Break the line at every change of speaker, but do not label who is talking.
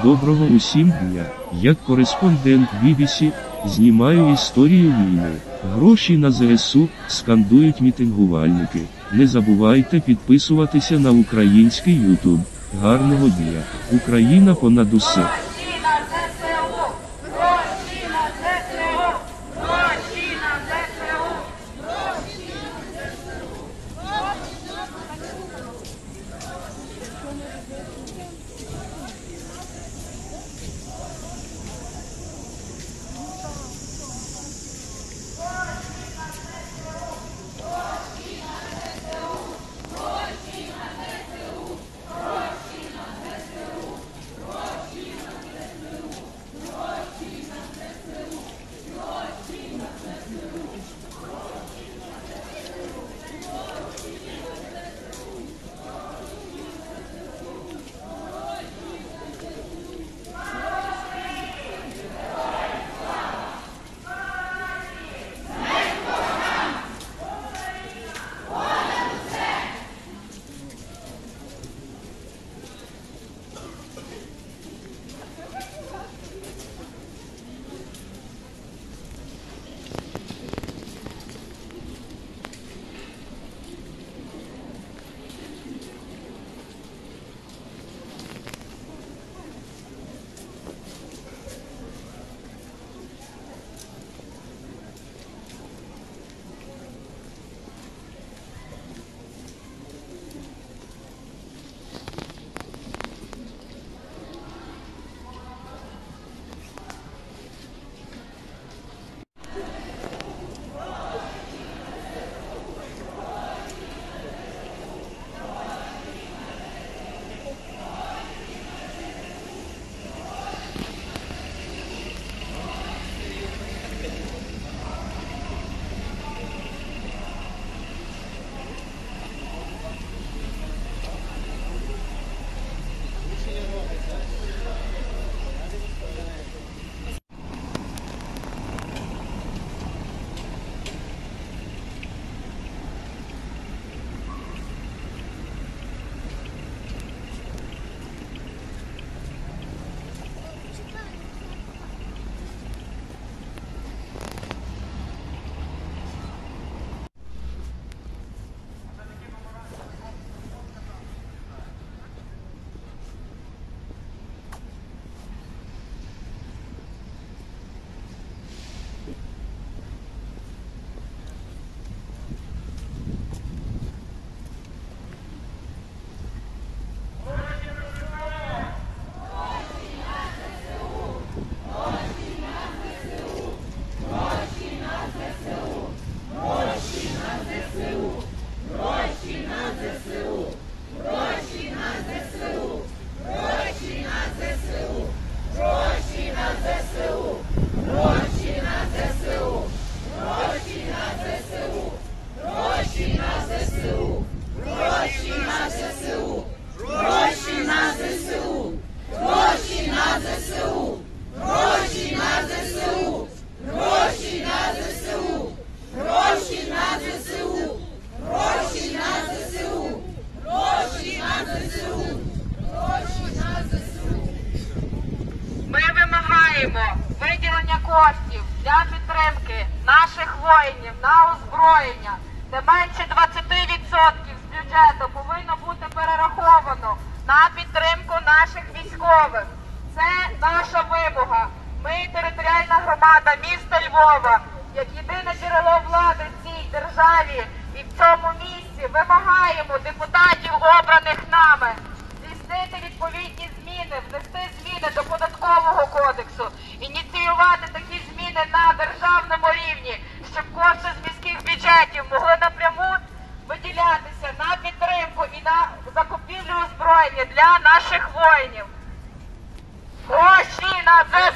Доброго усім дня. Як кореспондент BBC, знімаю історію війни. Гроші на ЗСУ, скандують мітингувальники. Не забувайте підписуватися на український YouTube. Гарного дня. Україна понад усе.
Виділення коштів для підтримки наших воїнів на озброєння, де менше 20% з бюджету повинно бути перераховано на підтримку наших військових. Це наша вимога. Ми, територіальна громада міста Львова, як єдине джерело влади в цій державі і в цьому місці, вимагаємо депутатів, обраних нами, здійснити відповідні зміни, внести зміни до Податкового кодексу, ініціювати такі зміни на державному рівні, щоб кошти з міських бюджетів могли напряму виділятися на підтримку і на закупівлю озброєння для наших воїнів. Гроші на ЗСУ!